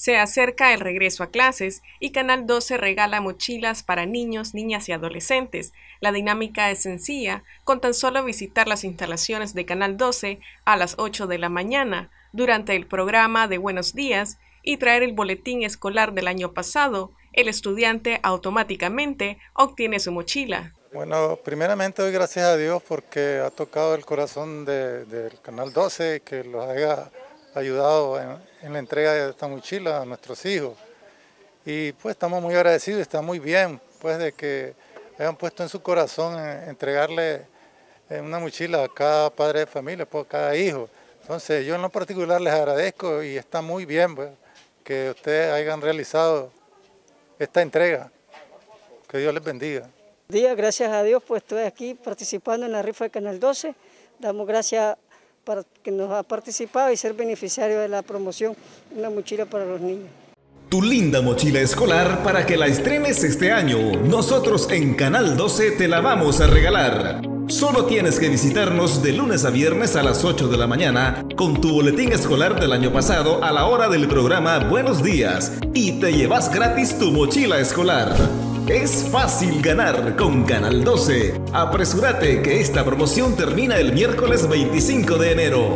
Se acerca el regreso a clases y Canal 12 regala mochilas para niños, niñas y adolescentes. La dinámica es sencilla, con tan solo visitar las instalaciones de Canal 12 a las 8 de la mañana durante el programa de Buenos Días y traer el boletín escolar del año pasado. El estudiante automáticamente obtiene su mochila. Bueno, primeramente doy gracias a Dios porque ha tocado el corazón del Canal 12, que los haya ayudado en la entrega de esta mochila a nuestros hijos. Y pues estamos muy agradecidos, está muy bien pues de que hayan puesto en su corazón entregarle una mochila a cada padre de familia, a cada hijo. Entonces yo en lo particular les agradezco y está muy bien pues, que ustedes hayan realizado esta entrega. Que Dios les bendiga. Gracias a Dios, pues estoy aquí participando en la rifa de Canal 12. Damos gracias para que nos ha participado y ser beneficiario de la promoción, una mochila para los niños. Tu linda mochila escolar para que la estrenes este año. Nosotros en Canal 12 te la vamos a regalar. Solo tienes que visitarnos de lunes a viernes a las 8 de la mañana con tu boletín escolar del año pasado a la hora del programa Buenos Días y te llevas gratis tu mochila escolar. Es fácil ganar con Canal 12. Apresúrate que esta promoción termina el miércoles 25 de enero.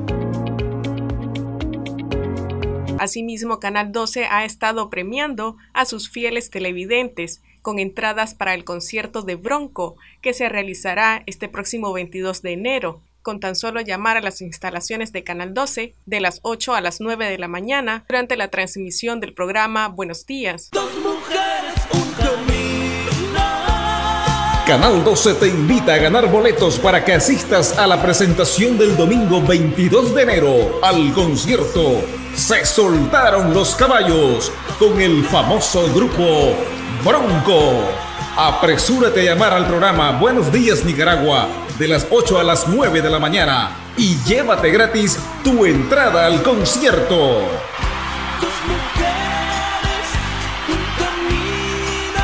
Asimismo, Canal 12 ha estado premiando a sus fieles televidentes con entradas para el concierto de Bronco, que se realizará este próximo 22 de enero. Con tan solo llamar a las instalaciones de Canal 12 de las 8 a las 9 de la mañana durante la transmisión del programa Buenos Días. Dos mujeres, un camino. Canal 12 te invita a ganar boletos para que asistas a la presentación del domingo 22 de enero al concierto Se Soltaron los Caballos con el famoso grupo Bronco. Apresúrate a llamar al programa Buenos Días Nicaragua de las 8 a las 9 de la mañana y llévate gratis tu entrada al concierto. Dos mujeres, un camino.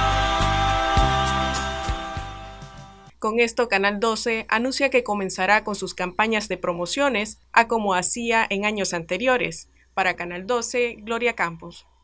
Con esto, Canal 12 anuncia que comenzará con sus campañas de promociones a como hacía en años anteriores. Para Canal 12, Gloria Campos.